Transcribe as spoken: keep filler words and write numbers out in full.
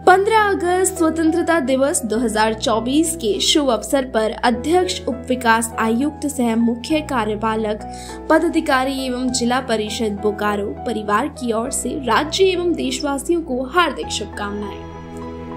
पंद्रह अगस्त स्वतंत्रता दिवस दो हज़ार चौबीस के शुभ अवसर पर अध्यक्ष उप विकास आयुक्त सह मुख्य कार्यपालक पदाधिकारी एवं जिला परिषद बोकारो परिवार की ओर से राज्य एवं देशवासियों को हार्दिक शुभकामनाएं।